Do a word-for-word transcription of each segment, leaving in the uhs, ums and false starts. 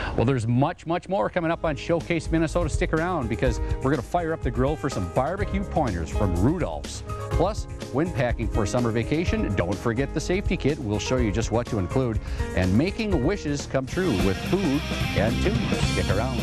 Well, there's much, much more coming up on Showcase Minnesota. Stick around because we're going to fire up the grill for some barbecue pointers from Rudolph's. Plus, when packing for summer vacation, don't forget the safety kit. We'll show you just what to include. And making wishes come true with food and tunes. Stick around.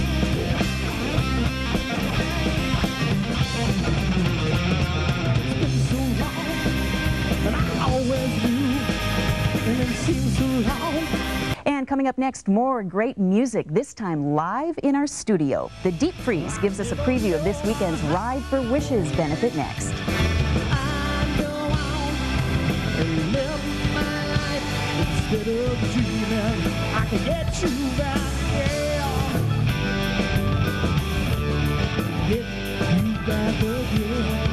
And coming up next, more great music, this time live in our studio. The Deepfreeze gives us a preview of this weekend's Ride for Wishes benefit next. I go out and live my life instead of dreaming I can get you back, yeah. Get you back again.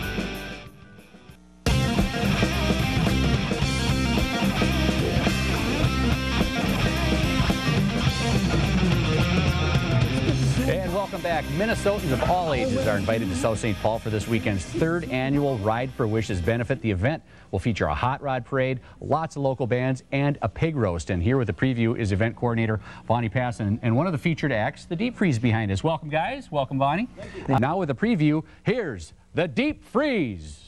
And welcome back. Minnesotans of all ages are invited to South Saint Paul for this weekend's third annual Ride for Wishes benefit. The event will feature a hot rod parade, lots of local bands, and a pig roast. And here with the preview is event coordinator Bonnie Passon and one of the featured acts, the Deepfreeze, behind us. Welcome, guys. Welcome, Bonnie. Thank you. Now with the preview, here's the Deepfreeze.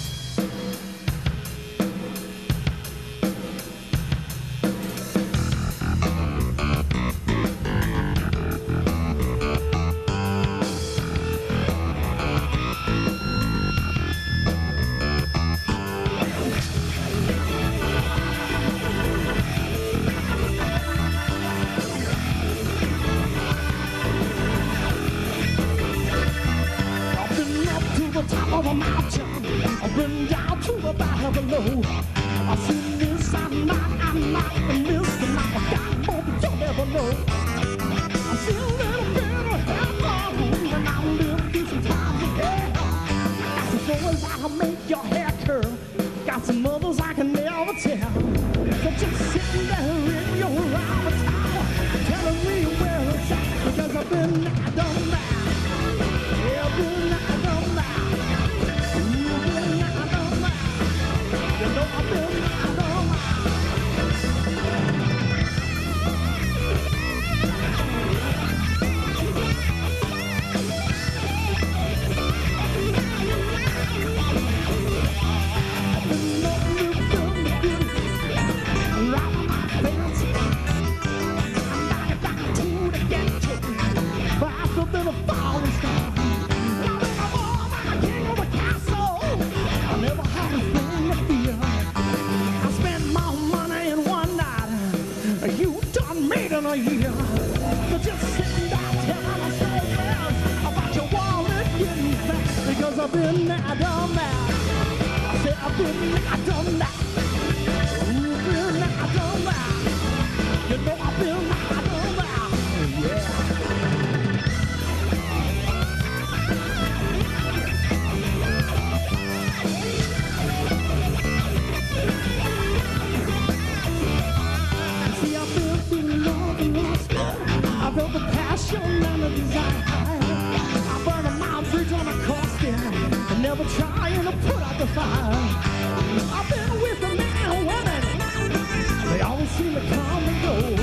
Of a mountain, I've been down to the bottom below. I've seen this, I'm not, I'm not the mist, and I've got more than you'll ever know. I feel a little bit of heaven, and I'll live through some times of hell. Got some stories that'll make your hair curl, got some others I can never tell. So just sitting there in your round tower, telling me where it's at, because I've been there, done that. Yeah, I've been there, done that. In a year, but just sitting down telling us so about your wallet getting back, because I've been there, done that. I said I've been there, done that. You've been there, done that. You know I've been there, done that. Yeah. I felt the passion and the desire. I burned a mile bridge on a coaster and never trying to put out the fire. I've been with the men and women, they always seem to come and go.